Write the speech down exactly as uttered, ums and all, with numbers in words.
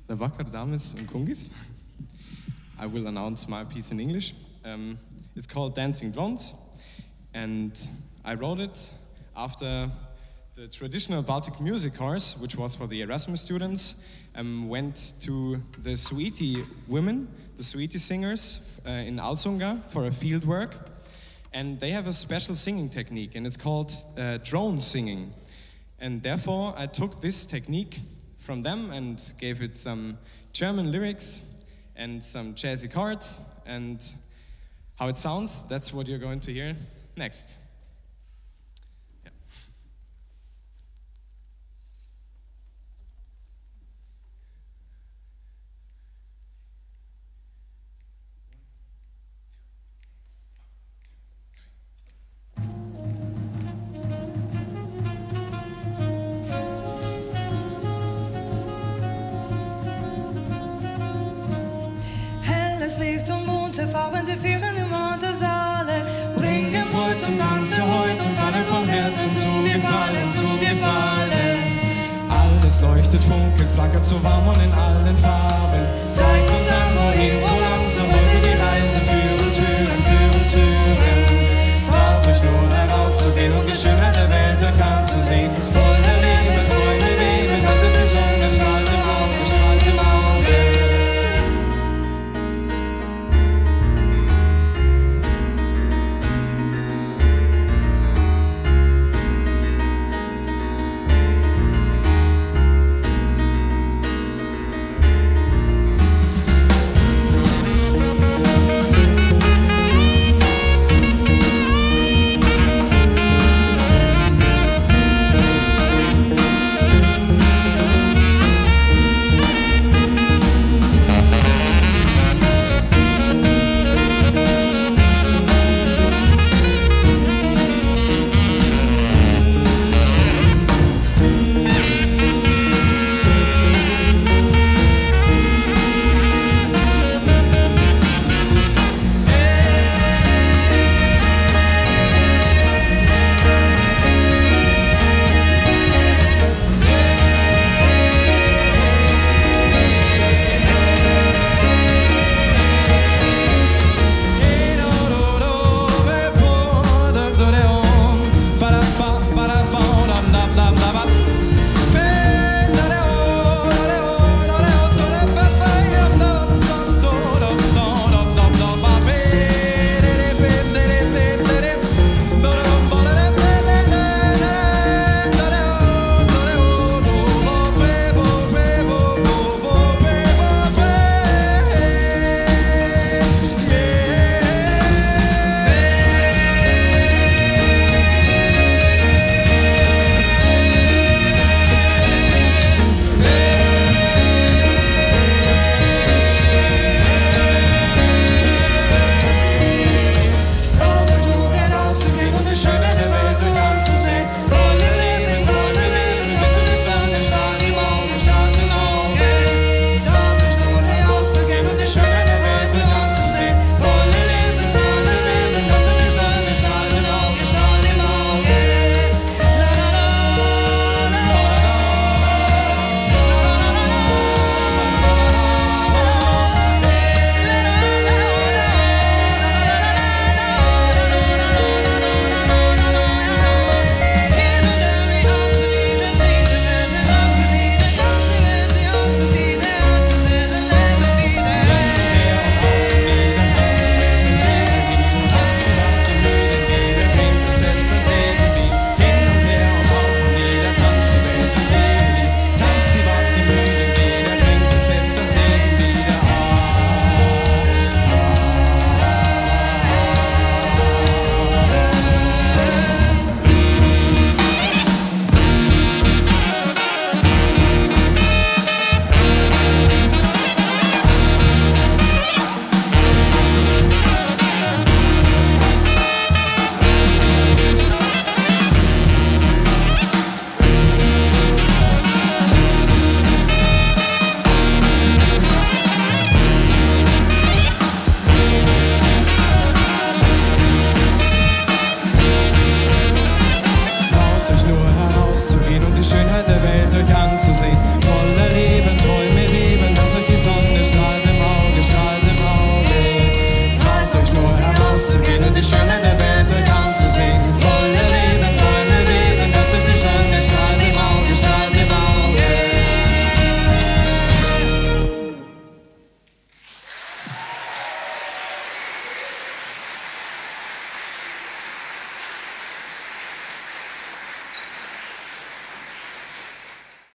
the wackere Dames und Kungis. I will announce my piece in English. Um, it's called Dancing Drones, and I wrote it after the traditional Baltic music course, which was for the Erasmus students, um, went to the Suiti women, the Suiti singers uh, in Alsunga for a field work, and they have a special singing technique, and it's called uh, drone singing. And therefore, I took this technique from them and gave it some German lyrics and some jazzy chords, and how it sounds, that's what you're going to hear next. Yeah. Helles Licht und bunte Farben, die führen im Montesaale, bringen Freude zum Tanzen, heute uns alle von Herzen zugefallen, zugefallen. Alles leuchtet, funkelt, flackert so warm und in allen Farben.